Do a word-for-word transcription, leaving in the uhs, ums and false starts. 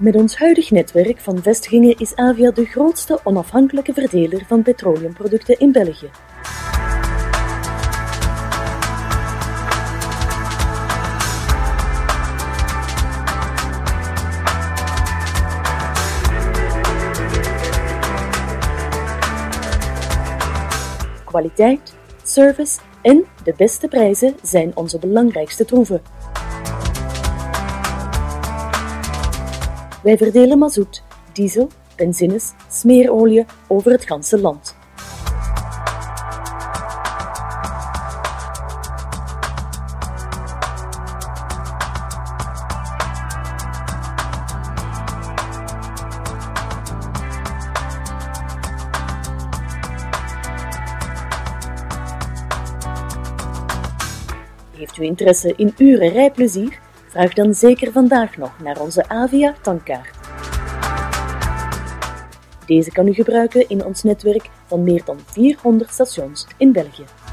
Met ons huidig netwerk van vestigingen is Avia de grootste onafhankelijke verdeler van petroleumproducten in België. Kwaliteit, service en de beste prijzen zijn onze belangrijkste troeven. Wij verdelen mazoet, diesel, benzines, smeerolie over het ganse land. Heeft u interesse in uren rijplezier? Vraag dan zeker vandaag nog naar onze Avia tankkaart. Deze kan u gebruiken in ons netwerk van meer dan vierhonderd stations in België.